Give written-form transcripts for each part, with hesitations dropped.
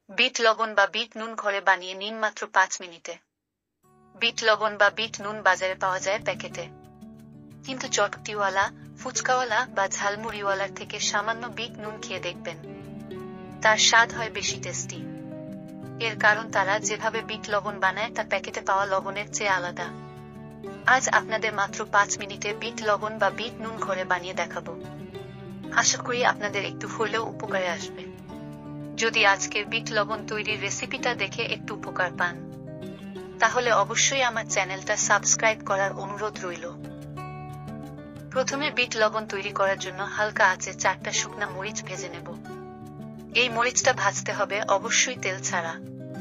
Bit লবণ বা bit নুন ঘরে বানিয়ে নিন মাত্র 5 মিনিটে। বিট লবণ বা বিট নুন বাজারে পাওয়া যায় প্যাকেটে, কিন্তু চটপটিওয়ালা, ফুচকাওয়ালা বা ঝালমুড়িওয়ালার থেকে সামান্য বিট নুন খেয়ে দেখবেন, তার স্বাদ হয় বেশি টেস্টি। এর কারণ তারা যেভাবে বিট লবণ বানায় তা প্যাকেটে পাওয়া লবণের চেয়ে আলাদা। আজ আপনাদের মাত্র 5 মিনিটে বিট লবণ বা বিট নুন ঘরে বানিয়ে দেখাবো। আশা করি আপনাদের একটু হলেও উপকারে আসবে। যদি আজকের বিট লবণ তৈরির রেসিপিটা দেখে একটু উপকার পান, তাহলে অবশ্যই আমার চ্যানেলটা সাবস্ক্রাইব করার অনুরোধ রইল। প্রথমে বিট লবণ তৈরি করার জন্য হালকা আঁচে 4টা শুকনা মরিচ ভেজে নেব। এই মরিচটা ভাজতে হবে অবশ্যই তেল ছাড়া।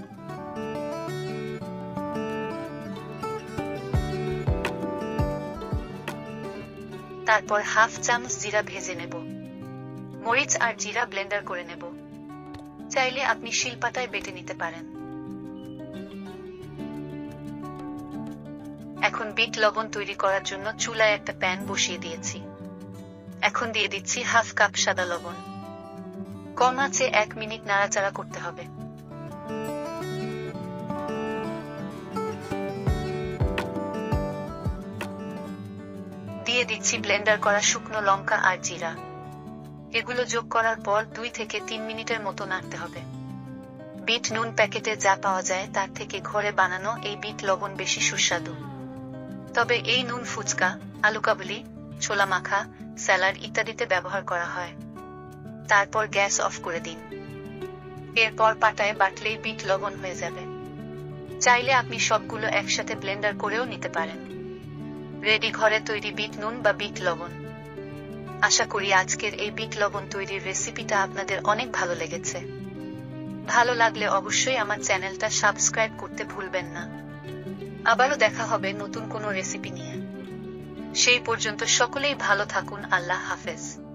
তারপর হাফ চামচ জিরা ভেজে নেব। মরিচ আর জিরা ব্লেন্ডার করে নেব। চাইলে আপনি শিলপাটায় বেটে নিতে পারেন। এখন বিট লবণ তৈরি করার জন্য চুলায় একটা প্যান বসিয়ে দিয়েছি। এখন দিয়ে দিচ্ছি হাফ কাপ সাদা লবণ। কম আঁচে 1 মিনিট নাড়াচাড়া করতে হবে। দিয়ে দিচ্ছি ব্লেন্ডার করা শুকনো লঙ্কা আর জিরা। এগুলো যোগ করার পর 2 থেকে 3 মিনিটের মতো নাড়তে হবে। বিট নুন প্যাকেটে যা পাওয়া যায় তার থেকে ঘরে বানানো এই বিট লবণ বেশি সুস্বাদু। তবে এই নুন ফুচকা, আলু কাবলি, ছোলা মাখা, স্যালাড ইত্যাদিতে ব্যবহার করা হয়। তারপর গ্যাস অফ করে দিন। এরপর পাটায় বাটলেই বিট লবণ হয়ে যাবে। চাইলে আপনি সবগুলো একসাথে ব্লেন্ডার করেও নিতে পারেন। রেডি ঘরে তৈরি বিট নুন বা বিট লবণ। আশা করি আজকের এই বিট লবণ তৈরির রেসিপিটা আপনাদের অনেক ভালো লেগেছে। ভালো লাগলে অবশ্যই আমার চ্যানেলটা সাবস্ক্রাইব করতে ভুলবেন না। আবারও দেখা হবে নতুন কোনো রেসিপি নিয়ে। সেই পর্যন্ত সকলেই ভালো থাকুন। আল্লাহ হাফেজ।